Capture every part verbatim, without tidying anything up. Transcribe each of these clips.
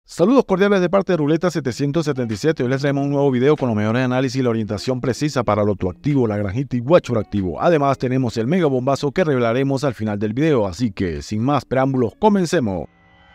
Saludos cordiales de parte de Ruleta setecientos setenta y siete. Hoy les traemos un nuevo video con los mejores análisis y la orientación precisa para Loto Activo, La Granjita y Guacharo Activo. Además tenemos el mega bombazo que revelaremos al final del video, así que sin más preámbulos, comencemos.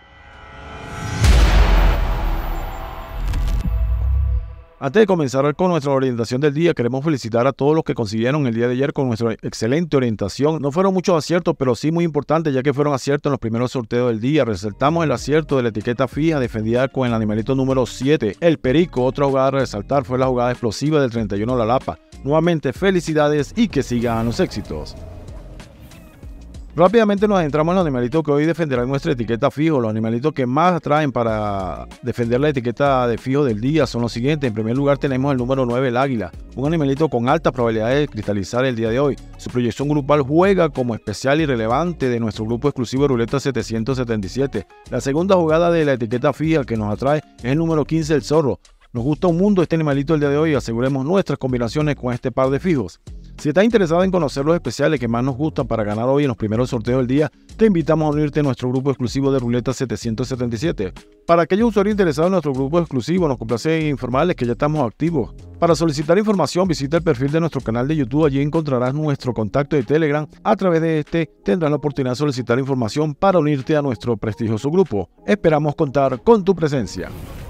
Antes de comenzar con nuestra orientación del día, queremos felicitar a todos los que consiguieron el día de ayer con nuestra excelente orientación. No fueron muchos aciertos, pero sí muy importantes, ya que fueron aciertos en los primeros sorteos del día. Resaltamos el acierto de la etiqueta fija defendida con el animalito número siete, el Perico. Otra jugada a resaltar fue la jugada explosiva del treinta y uno La Lapa. Nuevamente felicidades y que sigan los éxitos. Rápidamente nos adentramos en los animalitos que hoy defenderán nuestra etiqueta fijo. Los animalitos que más atraen para defender la etiqueta de fijo del día son los siguientes. En primer lugar tenemos el número nueve, el Águila, un animalito con alta probabilidad de cristalizar el día de hoy. Su proyección grupal juega como especial y relevante de nuestro grupo exclusivo de Ruleta setecientos setenta y siete. La segunda jugada de la etiqueta fija que nos atrae es el número quince, el Zorro. Nos gusta un mundo este animalito el día de hoy y aseguremos nuestras combinaciones con este par de fijos. Si estás interesado en conocer los especiales que más nos gustan para ganar hoy en los primeros sorteos del día, te invitamos a unirte a nuestro grupo exclusivo de Ruleta setecientos setenta y siete. Para aquellos usuarios interesados en nuestro grupo exclusivo, nos complace informarles que ya estamos activos. Para solicitar información, visita el perfil de nuestro canal de YouTube. Allí encontrarás nuestro contacto de Telegram. A través de este tendrás la oportunidad de solicitar información para unirte a nuestro prestigioso grupo. Esperamos contar con tu presencia.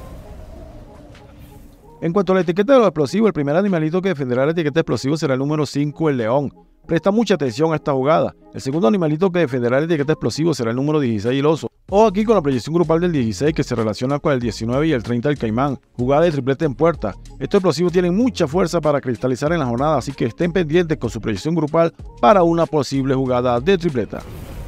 En cuanto a la etiqueta de los explosivos, el primer animalito que defenderá la etiqueta explosivo será el número cinco, el León. Presta mucha atención a esta jugada. El segundo animalito que defenderá la etiqueta explosivo será el número dieciséis, el Oso. O aquí con la proyección grupal del dieciséis que se relaciona con el diecinueve y el treinta, el Caimán. Jugada de triplete en puerta. Estos explosivos tienen mucha fuerza para cristalizar en la jornada, así que estén pendientes con su proyección grupal para una posible jugada de tripleta.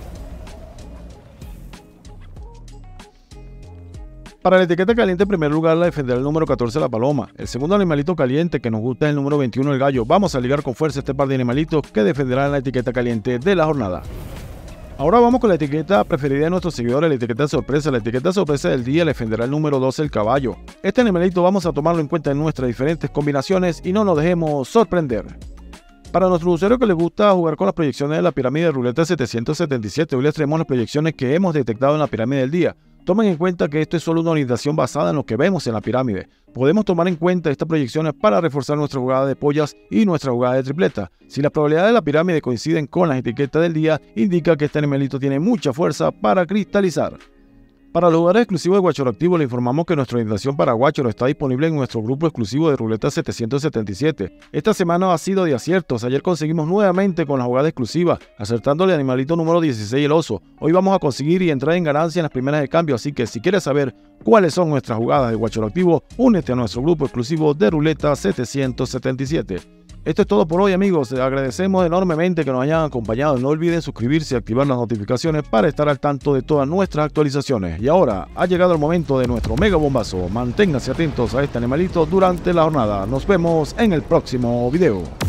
Para la etiqueta caliente, en primer lugar la defenderá el número catorce, la Paloma. El segundo animalito caliente que nos gusta es el número veintiuno, el Gallo. Vamos a ligar con fuerza este par de animalitos que defenderán la etiqueta caliente de la jornada. Ahora vamos con la etiqueta preferida de nuestros seguidores, la etiqueta sorpresa. La etiqueta sorpresa del día le defenderá el número doce, el Caballo. Este animalito vamos a tomarlo en cuenta en nuestras diferentes combinaciones y no nos dejemos sorprender. Para nuestros usuarios que les gusta jugar con las proyecciones de la pirámide de Ruleta setecientos setenta y siete, hoy les traemos las proyecciones que hemos detectado en la pirámide del día. Tomen en cuenta que esto es solo una orientación basada en lo que vemos en la pirámide. Podemos tomar en cuenta estas proyecciones para reforzar nuestra jugada de pollas y nuestra jugada de tripleta. Si las probabilidades de la pirámide coinciden con las etiquetas del día, indica que este animalito tiene mucha fuerza para cristalizar. Para los jugadores exclusivos de Guacharo Activo, le informamos que nuestra orientación para Guacharo está disponible en nuestro grupo exclusivo de Ruleta setecientos setenta y siete. Esta semana ha sido de aciertos. Ayer conseguimos nuevamente con la jugada exclusiva, acertándole al animalito número dieciséis, el Oso. Hoy vamos a conseguir y entrar en ganancia en las primeras de cambio, así que si quieres saber cuáles son nuestras jugadas de Guacharo Activo, únete a nuestro grupo exclusivo de Ruleta setecientos setenta y siete. Esto es todo por hoy, amigos. Les agradecemos enormemente que nos hayan acompañado. No olviden suscribirse y activar las notificaciones para estar al tanto de todas nuestras actualizaciones. Y ahora ha llegado el momento de nuestro mega bombazo. Manténganse atentos a este animalito durante la jornada. Nos vemos en el próximo video.